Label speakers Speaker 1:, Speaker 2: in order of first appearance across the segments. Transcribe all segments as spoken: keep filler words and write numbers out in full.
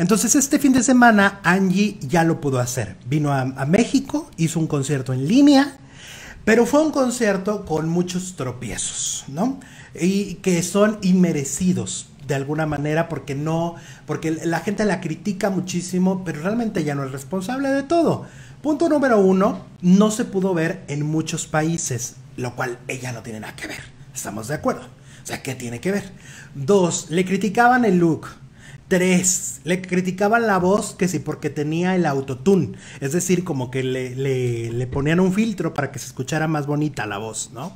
Speaker 1: Entonces este fin de semana Angie ya lo pudo hacer. Vino a, a México, hizo un concierto en línea, pero fue un concierto con muchos tropiezos, ¿no? Y que son inmerecidos de alguna manera porque no, porque la gente la critica muchísimo, pero realmente ella no es responsable de todo. Punto número uno, no se pudo ver en muchos países, lo cual ella no tiene nada que ver. ¿Estamos de acuerdo? O sea, ¿qué tiene que ver? Dos, le criticaban el look. Tres, le criticaban la voz, que sí, porque tenía el autotune. Es decir, como que le, le, le ponían un filtro para que se escuchara más bonita la voz, ¿no?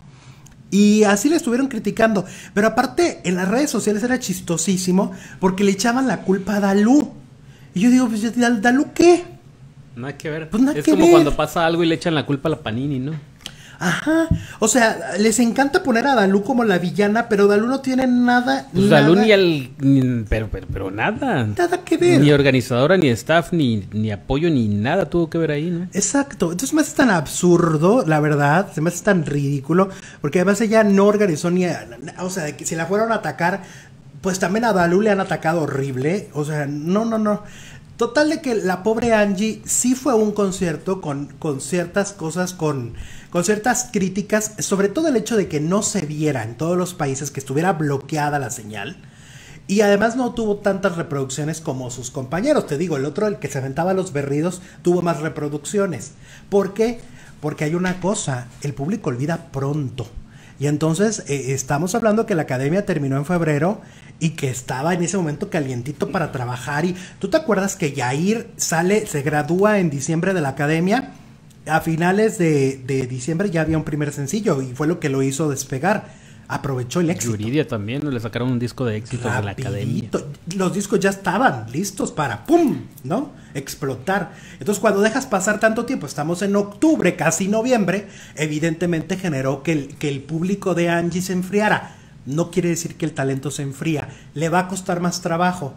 Speaker 1: Y así le estuvieron criticando. Pero aparte, en las redes sociales era chistosísimo porque le echaban la culpa a Dalú. Y yo digo, pues, ¿Dalú qué?
Speaker 2: Nada que ver.
Speaker 1: Pues nada
Speaker 2: es
Speaker 1: que
Speaker 2: como
Speaker 1: ver.
Speaker 2: cuando pasa algo y le echan la culpa a la Panini, ¿no?
Speaker 1: Ajá, o sea, les encanta poner a Dalú como la villana, pero Dalú no tiene nada,
Speaker 2: pues
Speaker 1: nada,
Speaker 2: Dalú ni el, ni, pero, pero, pero nada,
Speaker 1: nada que ver,
Speaker 2: ni organizadora, ni staff, ni, ni apoyo, ni nada tuvo que ver ahí, ¿no?
Speaker 1: Exacto, entonces me hace tan absurdo, la verdad, se me hace tan ridículo, porque además ella no organizó ni, a, o sea, de que si la fueron a atacar, pues también a Dalú le han atacado horrible, o sea, no, no, no. Total de que la pobre Angie sí fue a un concierto con, con ciertas cosas, con, con ciertas críticas, sobre todo el hecho de que no se viera en todos los países, que estuviera bloqueada la señal, y además no tuvo tantas reproducciones como sus compañeros. Te digo, el otro, el que se aventaba los berridos, tuvo más reproducciones. ¿Por qué? Porque hay una cosa, el público olvida pronto. Y entonces eh, estamos hablando que la academia terminó en febrero y que estaba en ese momento calientito para trabajar. Y tú te acuerdas que Yair sale, se gradúa en diciembre de la academia. A finales de, de diciembre ya había un primer sencillo y fue lo que lo hizo despegar. Aprovechó el éxito.
Speaker 2: Yuridia también, ¿no? Le sacaron un disco de éxito de la academia.
Speaker 1: Los discos ya estaban listos para ¡pum! ¿No? Explotar. Entonces, cuando dejas pasar tanto tiempo, estamos en octubre, casi noviembre, evidentemente generó que el, que el público de Angie se enfriara. No quiere decir que el talento se enfría. Le va a costar más trabajo.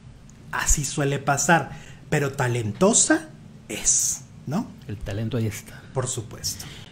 Speaker 1: Así suele pasar. Pero talentosa es, ¿no?
Speaker 2: El talento ahí está.
Speaker 1: Por supuesto.